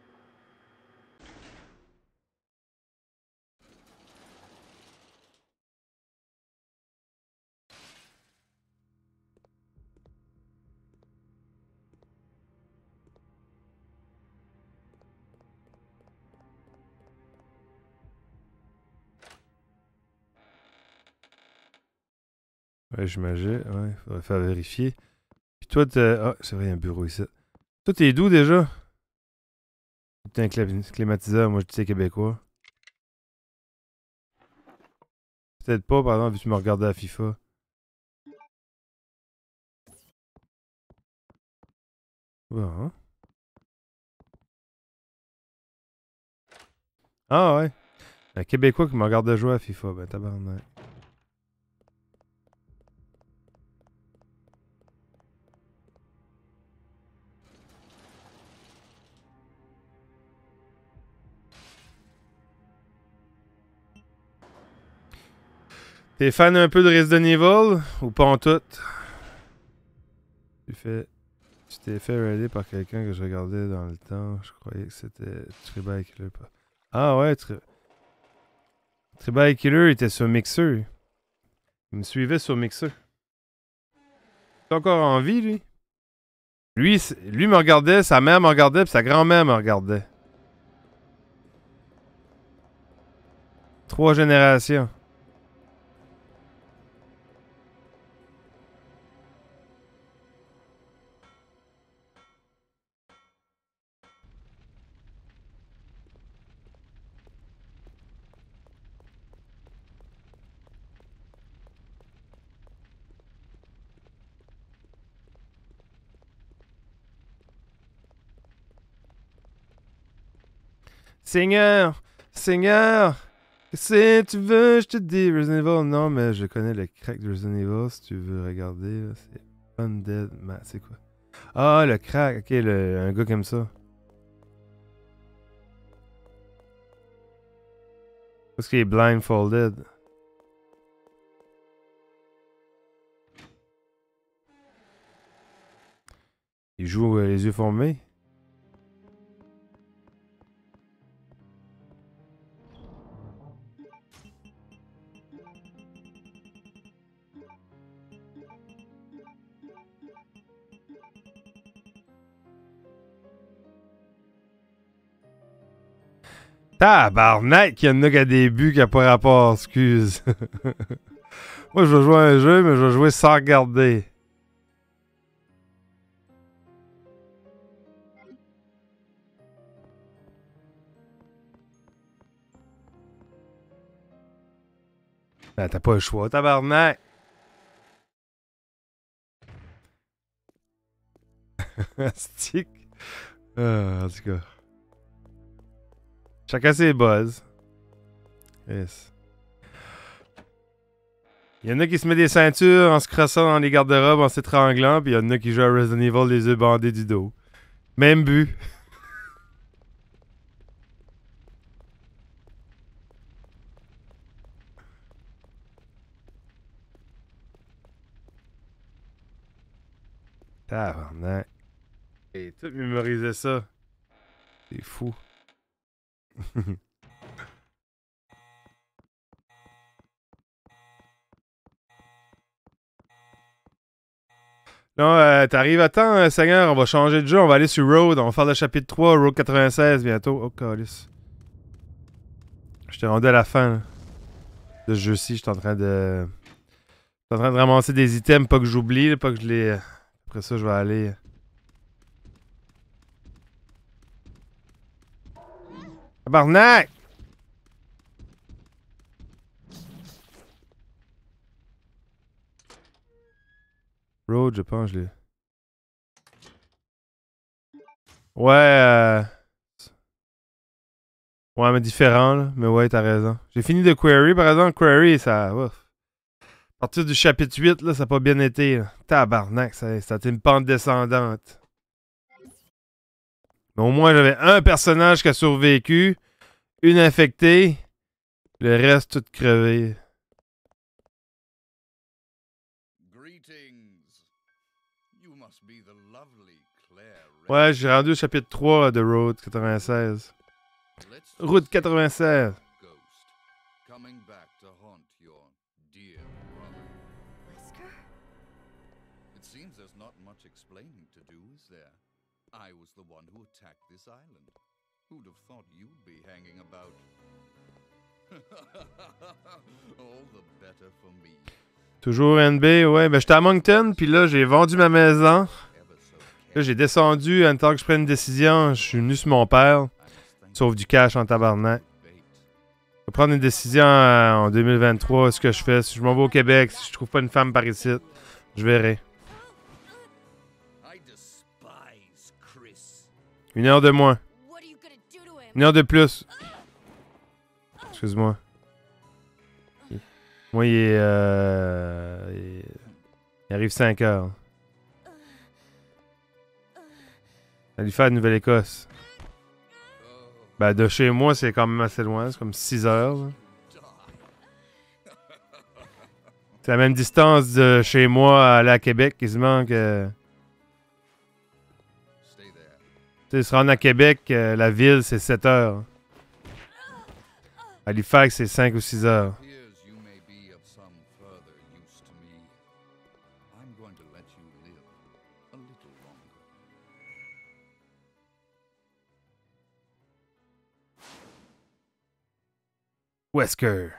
Ouais, j'imagine. Ouais, faudrait faire vérifier. Puis toi, t'es... Ah, c'est vrai, il y a un bureau ici. Toi, t'es d'où déjà? T'es un clé- climatiseur, moi je disais québécois. Peut-être pas, par exemple, vu que tu me regardais à FIFA. Bon. Ah ouais. Un Québécois qui me regardait jouer à FIFA, ben tabarnak. T'es fan un peu de Resident Evil ou pas en tout? Tu fais. Tu t'es fait raider par quelqu'un que je regardais dans le temps. Je croyais que c'était Tribal Killer. Ah ouais, tri... Tribal Killer il était sur Mixer. Il me suivait sur Mixer. T'es encore en vie, lui? Lui, c- lui me regardait, sa mère me regardait, puis sa grand-mère me regardait. Trois générations. Seigneur! Seigneur! Qu'est-ce que tu veux, je te dis, Resident Evil? Non, mais je connais le crack de Resident Evil, si tu veux regarder. là, C'est Undead. Ma- C'est quoi? Ah, le crack. Ok, le... un gars comme ça. Parce qu'il est blindfolded. Il joue euh, les yeux fermés. Tabarnak, il y en a qui a des buts qui n'a pas rapport, excuse. Moi, je vais jouer à un jeu, mais je vais jouer sans regarder. Ben, t'as pas le choix, tabarnak. Stick. Ah, en tout cas. Chacun ses buzz. Yes. Il y en a qui se mettent des ceintures en se crossant dans les garde-robes en s'étranglant, puis il y en a qui jouent à Resident Evil les yeux bandés du dos. Même but. Tabarnak. Et tout mémoriser ça. C'est fou. Non, euh, t'arrives à temps, euh, Seigneur. On va changer de jeu. On va aller sur Road. On va faire le chapitre trois, Road quatre-vingt-seize bientôt. Oh, calice. Je t'ai rendu à la fin là, de ce jeu-ci. Je suis en train de. Je suis en train de ramasser des items, pas que j'oublie, pas que je les. Après ça, je vais aller. Tabarnak! Road, je pense, je l'ai. Ouais, euh... Ouais, mais différent, là. Mais ouais, t'as raison. J'ai fini de Query, par exemple. Query, ça... Ouf. À partir du chapitre huit, là, ça n'a pas bien été. Là. Tabarnak, ça, ça a été une pente descendante. Mais au moins, j'avais un personnage qui a survécu, une infectée, le reste tout crevé. Ouais, j'ai rendu au chapitre trois de Road quatre-vingt-seize. Route quatre-vingt-seize. Wesker? It seems there's not much explaining to do, is there? I was the one who attacked this island. Who'd have thought you'd be hanging about? All the better for me. Toujours N B, ouais. Ben, j'étais à Moncton, puis là, j'ai vendu ma maison. Là, j'ai descendu, en temps que je prenne une décision, je suis venu sur mon père. Sauf du cash en tabarnak. Je vais prendre une décision euh, en deux mille vingt-trois, ce que je fais. Si je m'en vais au Québec, si je trouve pas une femme par ici, je verrai. Une heure de moins. Une heure de plus. Excuse-moi. Moi, il est... Euh, il, est... il arrive cinq heures. À lui faire une Nouvelle-Écosse. Ben, de chez moi, c'est quand même assez loin. C'est comme six heures. Là. C'est la même distance de chez moi à aller à Québec, quasiment que... Tu sais, se rendre à Québec, euh, la ville, c'est sept heures. Halifax, c'est cinq ou six heures. Wesker.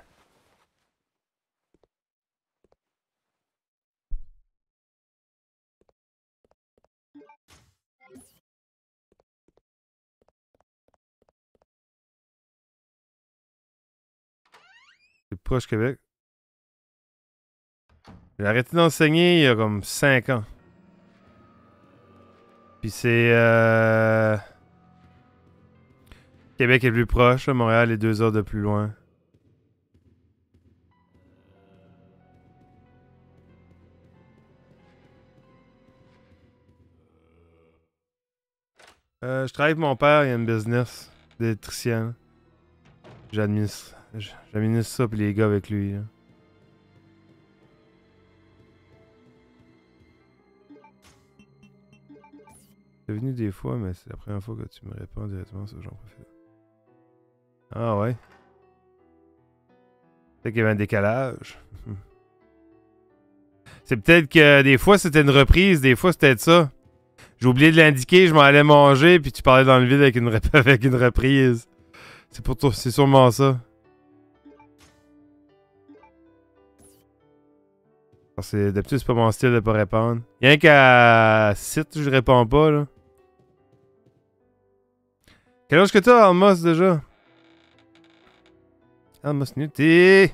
C'est proche Québec. J'ai arrêté d'enseigner il y a comme cinq ans. Puis c'est... Euh... Québec est plus proche, Montréal est deux heures de plus loin. Euh, je travaille avec mon père, il y a une business d'électricien. J'administre. J'administre ça puis les gars avec lui. Là. T'es venu des fois, mais c'est la première fois que tu me réponds directement sur j'en profite. Ah ouais. Peut-être qu'il y avait un décalage. C'est peut-être que des fois c'était une reprise, des fois c'était ça. J'ai oublié de l'indiquer, je m'en allais manger, puis tu parlais dans le vide avec une, rep avec une reprise. C'est pour toi, c'est sûrement ça. Parce que d'habitude, c'est pas mon style de pas répondre. Rien qu'à site, je réponds pas, là. Quel âge que t'as, Almos, déjà? Almos Newty!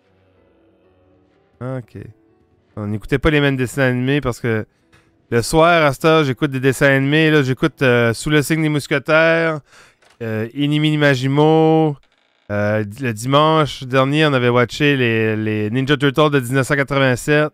Ok. On n'écoutait pas les mêmes dessins animés parce que le soir, à cette heure, j'écoute des dessins animés. Là, j'écoute euh, Sous le signe des mousquetaires, euh, Inimini Majimo. Euh, le dimanche dernier, on avait watché les, les Ninja Turtles de dix-neuf cent quatre-vingt-sept.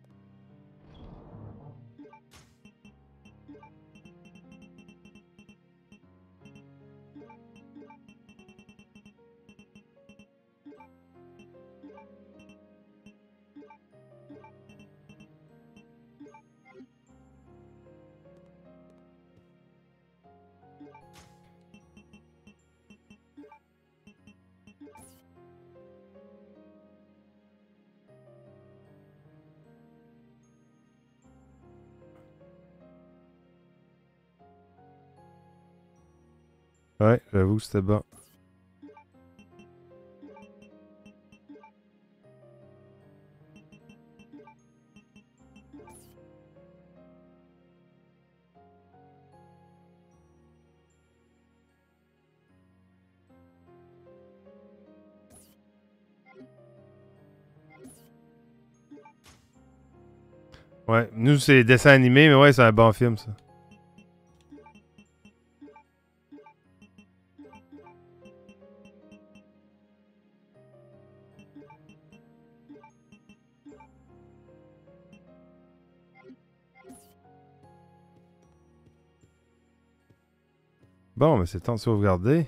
Ouais, j'avoue que c'était bon. Ouais, nous, c'est des dessins animés, mais ouais, c'est un bon film, ça. Bon, mais c'est temps de sauvegarder.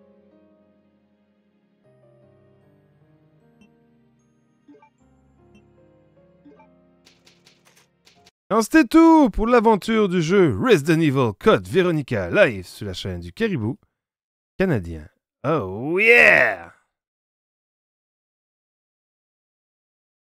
Alors, c'était tout pour l'aventure du jeu Resident Evil Code Veronica live sur la chaîne du Caribou canadien. Oh yeah!